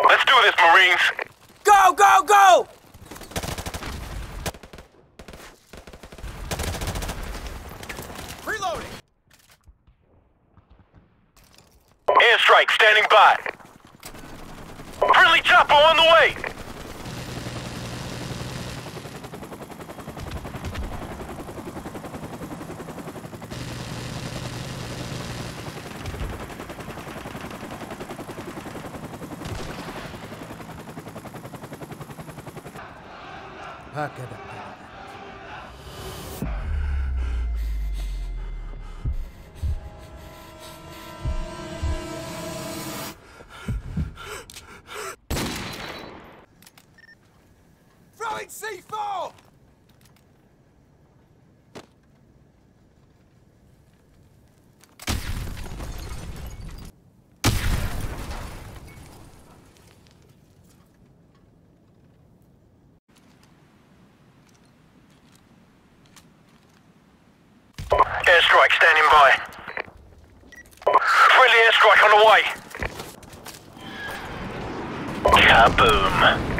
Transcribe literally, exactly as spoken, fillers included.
Let's do this, Marines. Go, go, go! Reloading! Airstrike standing by. Friendly chopper on the way. هكذا. Throwing C four! Airstrike standing by. Friendly airstrike on the way. Kaboom.